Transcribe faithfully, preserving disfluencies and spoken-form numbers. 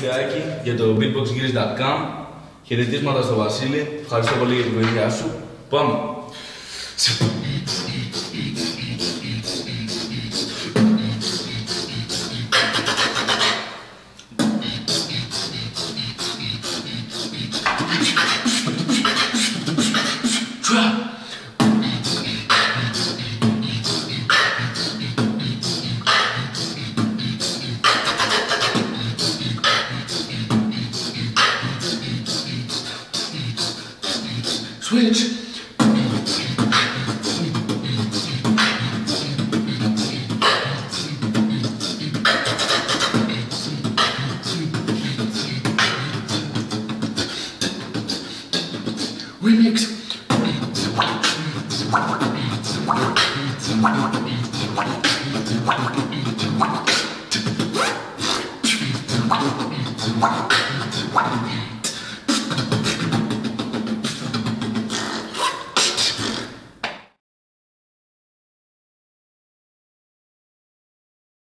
βιντεάκι για το beatbox gears τελεία com. Χαιρετίσματα στο Βασίλη. Ευχαριστώ πολύ για τη βοήθειά σου. Πάμε! Switch. Remix.